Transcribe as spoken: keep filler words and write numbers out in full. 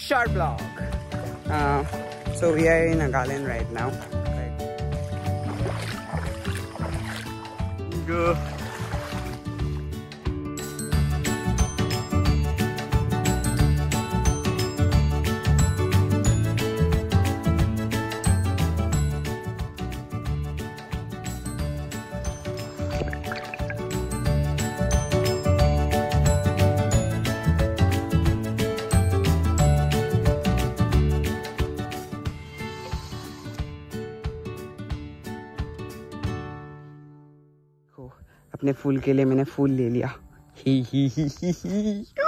short vlog. Uh, so we are in Nagaland right now. Go. अपने फूल के लिए मैंने फूल ले लिया। ही ही ही ही ही।